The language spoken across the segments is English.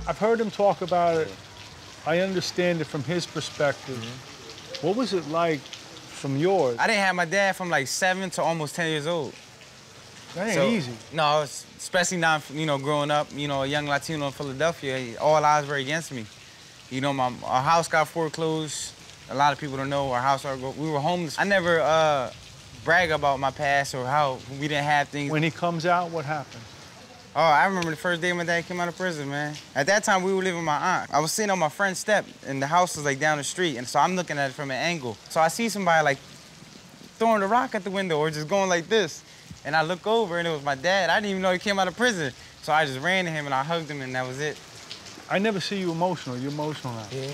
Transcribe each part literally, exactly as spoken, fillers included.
I've heard him talk about it. I understand it from his perspective. Mm-hmm. What was it like from yours? I didn't have my dad from like seven to almost ten years old. That ain't so, easy. No, it's, especially now, you know, growing up, you know, a young Latino in Philadelphia, all odds were against me. You know, my our house got foreclosed. A lot of people don't know our house. We were homeless. I never uh, brag about my past or how we didn't have things. When he comes out, what happened? Oh, I remember the first day my dad came out of prison, man. At that time, we were living with my aunt. I was sitting on my friend's step, and the house was like down the street, and so I'm looking at it from an angle. So I see somebody like throwing a rock at the window or just going like this. And I look over, and it was my dad. I didn't even know he came out of prison. So I just ran to him, and I hugged him, and that was it. I never see you emotional. You're emotional now. Yeah.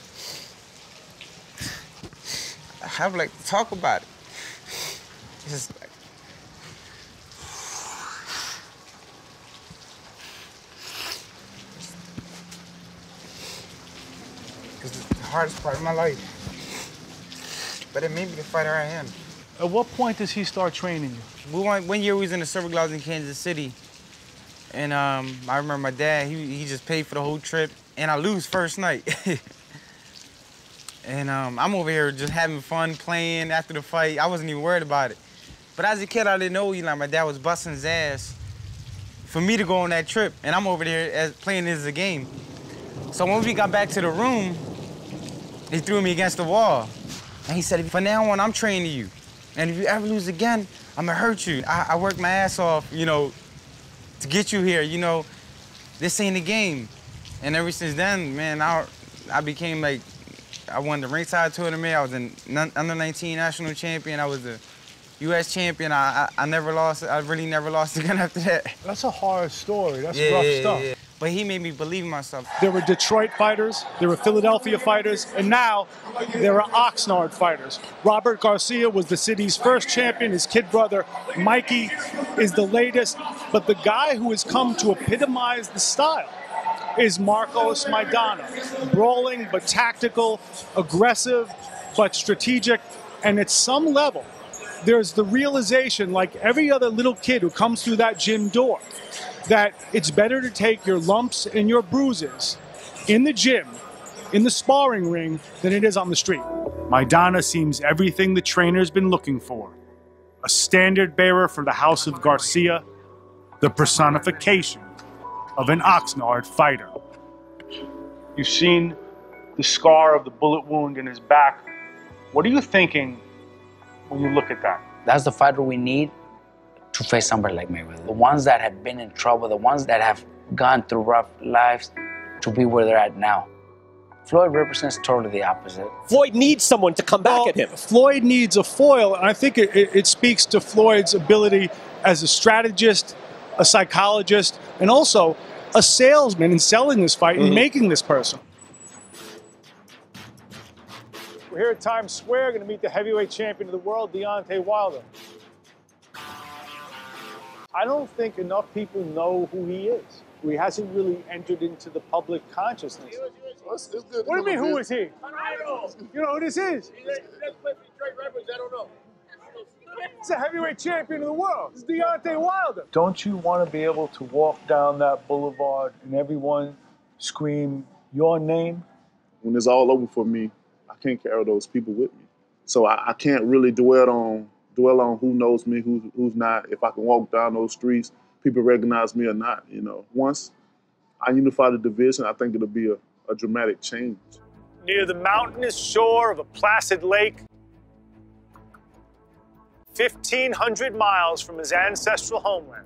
I would like to talk about it. It's just like... It's the hardest part of my life. But it made me the fighter I am. At what point does he start training you? We went, one year we was in the Silver Gloves in Kansas City. And um, I remember my dad, he, he just paid for the whole trip. And I lose first night. And um, I'm over here just having fun, playing after the fight. I wasn't even worried about it. But as a kid, I didn't know, you know, my dad was busting his ass for me to go on that trip. And I'm over there as, playing this as a game. So when we got back to the room, he threw me against the wall. And he said, from now on, I'm training you. And if you ever lose again, I'm gonna hurt you. I, I worked my ass off, you know, to get you here, you know. This ain't a game. And ever since then, man, I, I became like, I won the ringside tournament. I was an under nineteen national champion. I was the U S champion. I, I, I never lost, I really never lost again after that. That's a hard story. That's yeah, rough yeah, stuff. Yeah. But he made me believe in myself. There were Detroit fighters, there were Philadelphia fighters, and now there are Oxnard fighters. Robert Garcia was the city's first champion. His kid brother, Mikey, is the latest. But the guy who has come to epitomize the style is Marcos Maidana. Brawling, but tactical, aggressive, but strategic. And at some level, there's the realization, like every other little kid who comes through that gym door, that it's better to take your lumps and your bruises in the gym, in the sparring ring, than it is on the street. Maidana seems everything the trainer's been looking for. A standard bearer for the House of Garcia, the personification of an Oxnard fighter. You've seen the scar of the bullet wound in his back. What are you thinking when you look at that? That's the fighter we need to face somebody like Mayweather. The ones that have been in trouble, the ones that have gone through rough lives to be where they're at now. Floyd represents totally the opposite. Floyd needs someone to come back well, at him. Floyd needs a foil, and I think it, it, it speaks to Floyd's ability as a strategist, a psychologist, and also a salesman in selling this fight mm-hmm. and making this person. We're here at Times Square, going to meet the heavyweight champion of the world, Deontay Wilder. I don't think enough people know who he is. He hasn't really entered into the public consciousness. It's, it's good. What do you mean, who is he? I don't know. You know who this is? I don't know. He's a heavyweight champion of the world. It's Deontay Wilder. Don't you want to be able to walk down that boulevard and everyone scream your name? When it's all over for me, I can't carry those people with me. So I, I can't really dwell on dwell on who knows me, who, who's not. If I can walk down those streets, people recognize me or not, you know. Once I unify the division, I think it'll be a, a dramatic change. Near the mountainous shore of a placid lake, fifteen hundred miles from his ancestral homeland,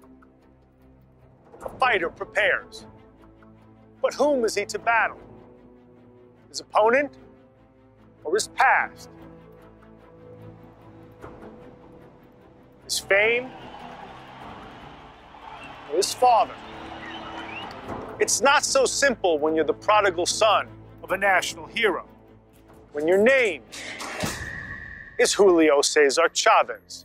a fighter prepares. But whom is he to battle? His opponent or his past? His fame or his father? It's not so simple when you're the prodigal son of a national hero. When your name is Julio Cesar Chavez.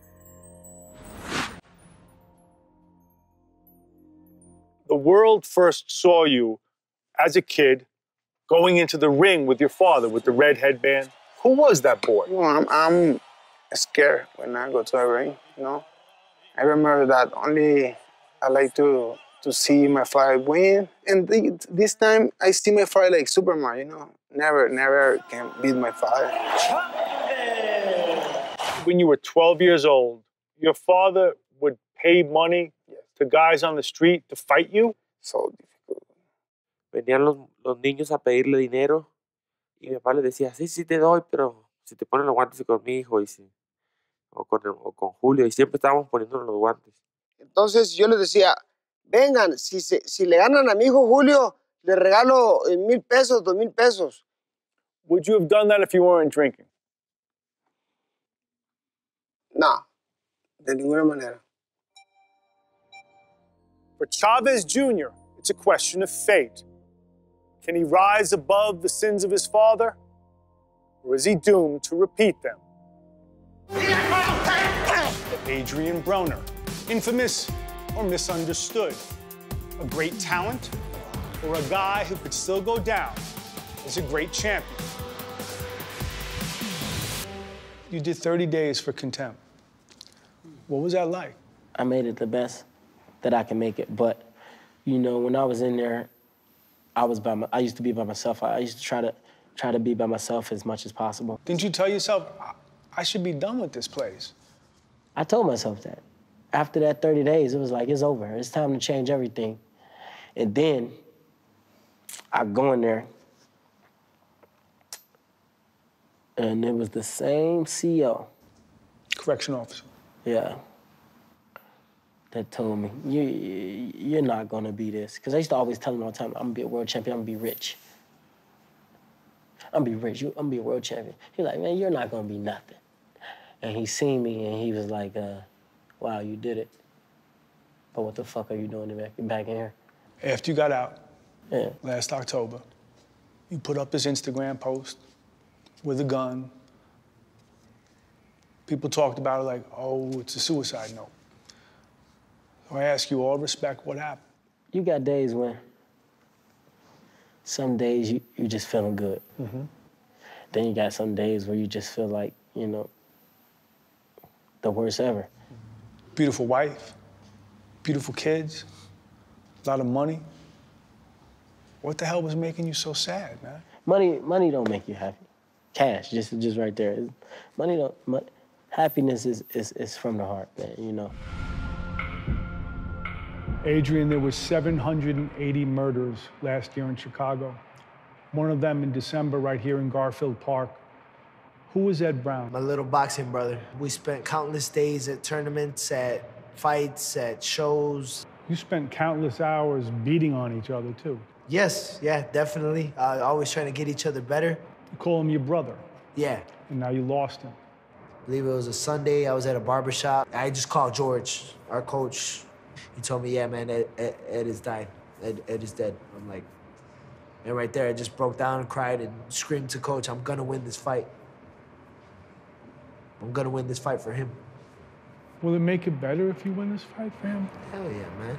The world first saw you as a kid going into the ring with your father with the red headband. Who was that boy? You know, I'm, I'm scared when I go to a ring, you know. I remember that only I like to to see my fight win. And th this time, I see my fight like Superman, you know? Never, never can beat my fight. When you were twelve years old, your father would pay money Yes. to guys on the street to fight you? So difficult. Venían los, los niños a pedirle dinero y mi papá les decía, sí, sí te doy, pero si te ponen los guantes con mi hijo y si, o, con, o con Julio, y siempre estábamos poniéndonos los guantes. Entonces yo les decía, vengan, si, se, si le ganan a mi hijo Julio, le regalo eh, mil pesos, dos mil pesos. Would you have done that if you weren't drinking? No, de ninguna manera. For Chavez Junior, it's a question of fate. Can he rise above the sins of his father? Or is he doomed to repeat them? Adrian Broner, infamous or misunderstood? A great talent or a guy who could still go down as a great champion? You did thirty days for contempt. What was that like? I made it the best that I can make it, but you know, when I was in there, I was by my, I used to be by myself. I used to try to try to be by myself as much as possible. Didn't you tell yourself, I should be done with this place? I told myself that. After that thirty days, it was like, it's over. It's time to change everything. And then I go in there, and it was the same C E O. Correction officer. Yeah. That told me, you, you're not gonna be this. Because I used to always tell him all the time, I'm gonna be a world champion, I'm gonna be rich. I'm gonna be rich, I'm gonna be a world champion. He's like, man, you're not gonna be nothing. And he seen me and he was like, uh, wow, you did it. But what the fuck are you doing back, back in here? After you got out, Yeah. last October, you put up this Instagram post with a gun. People talked about it like, oh, it's a suicide note. So I ask you all respect, what happened? You got days when some days you, you just feeling good. Mm-hmm. Then you got some days where you just feel like, you know, the worst ever. Beautiful wife, beautiful kids, a lot of money. What the hell was making you so sad, man? Money, money don't make you happy. Cash, just, just right there. Money don't. Mo- happiness is, is, is from the heart, man. You know. Adrian, there were seven hundred eighty murders last year in Chicago. One of them in December right here in Garfield Park. Who was Ed Brown? My little boxing brother. We spent countless days at tournaments, at fights, at shows. You spent countless hours beating on each other, too. Yes, yeah, definitely. Uh, always trying to get each other better. You call him your brother, Yeah. and now you lost him. I believe it was a Sunday. I was at a barbershop. I just called George, our coach. He told me, yeah, man, Ed, Ed, Ed is dying. Ed, Ed is dead. I'm like, and right there, I just broke down and cried and screamed to coach, I'm gonna win this fight. I'm gonna win this fight for him. Will it make it better if you win this fight for him? Hell yeah, man.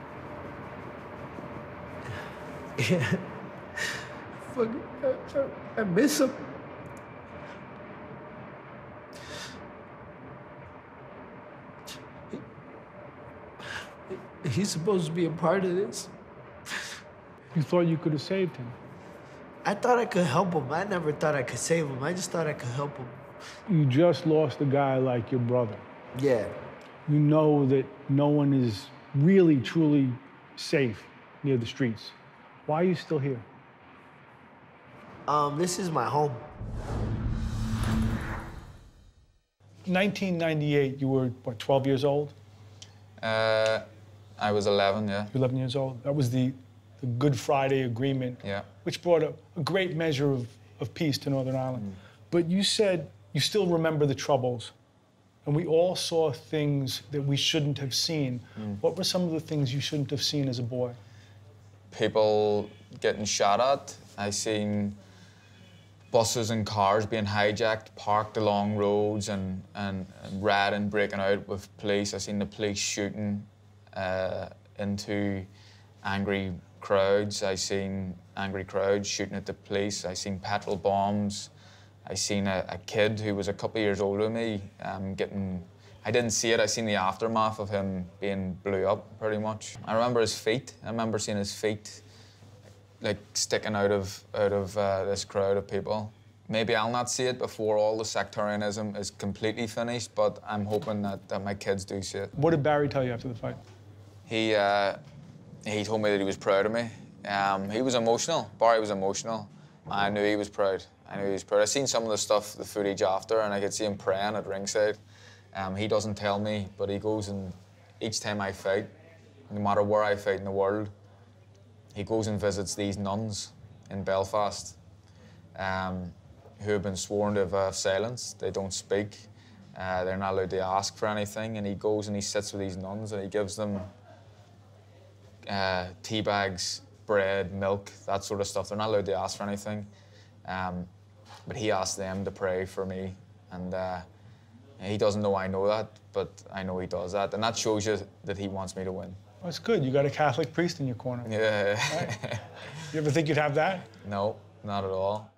Yeah. Fuck, I, I, I miss him. He, he's supposed to be a part of this. You thought you could have saved him. I thought I could help him. I never thought I could save him. I just thought I could help him. You just lost a guy like your brother. Yeah. You know that no one is really, truly safe near the streets. Why are you still here? Um, this is my home. nineteen ninety-eight, you were, what, twelve years old? Uh, I was eleven, yeah. eleven years old. That was the, the Good Friday Agreement, Yeah. which brought a, a great measure of, of peace to Northern Ireland. Mm. But you said you still remember the Troubles, and we all saw things that we shouldn't have seen. Mm. What were some of the things you shouldn't have seen as a boy? People getting shot at. I seen buses and cars being hijacked, parked along roads, and, and, and rioting, breaking out with police. I seen the police shooting uh, into angry crowds. I seen angry crowds shooting at the police. I seen petrol bombs. I seen a, a kid who was a couple of years older than me um, getting I didn't see it. I seen the aftermath of him being blew up, pretty much. I remember his feet. I remember seeing his feet, like sticking out of out of uh, this crowd of people. Maybe I'll not see it before all the sectarianism is completely finished, but I'm hoping that, that my kids do see it. What did Barry tell you after the fight? He uh, he told me that he was proud of me. Um, he was emotional. Barry was emotional. I knew he was proud. I knew he was proud. I seen some of the stuff, the footage after, and I could see him praying at ringside. Um, he doesn't tell me, but he goes and each time I fight, no matter where I fight in the world, he goes and visits these nuns in Belfast, um, who have been sworn to have uh, silence. They don't speak. Uh, they're not allowed to ask for anything. And he goes and he sits with these nuns and he gives them uh, tea bags, bread, milk, that sort of stuff. They're not allowed to ask for anything. Um, but he asked them to pray for me. And uh, he doesn't know I know that, but I know he does that. And that shows you that he wants me to win. That's good. You got a Catholic priest in your corner. Yeah. Right? You ever think you'd have that? No, not at all.